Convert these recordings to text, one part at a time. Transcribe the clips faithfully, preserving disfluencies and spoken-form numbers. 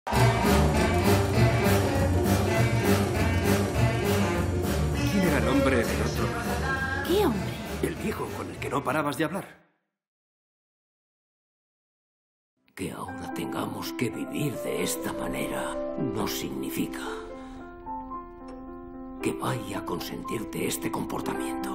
¿Quién era el hombre del otro lado? ¿Qué hombre? El viejo con el que no parabas de hablar. Que ahora tengamos que vivir de esta manera no significa que vaya a consentirte este comportamiento.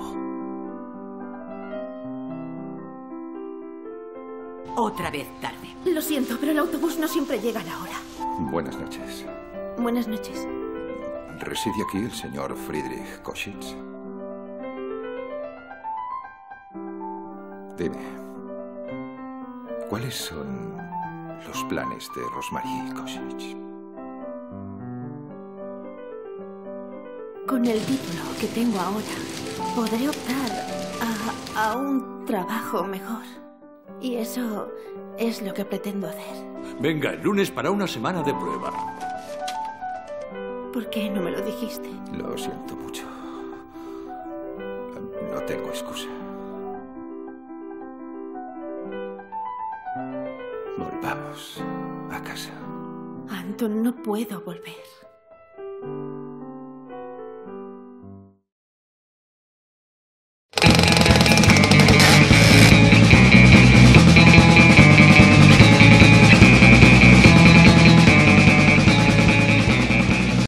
Otra vez tarde. Lo siento, pero el autobús no siempre llega a la hora. Buenas noches. Buenas noches. ¿Reside aquí el señor Friedrich Koschitz? Dime, ¿cuáles son los planes de Rosemarie Koschitz? Con el título que tengo ahora, podré optar a, a un trabajo mejor. Y eso es lo que pretendo hacer. Venga, el lunes para una semana de prueba. ¿Por qué no me lo dijiste? Lo siento mucho. No tengo excusa. Volvamos a casa. Anton, no puedo volver.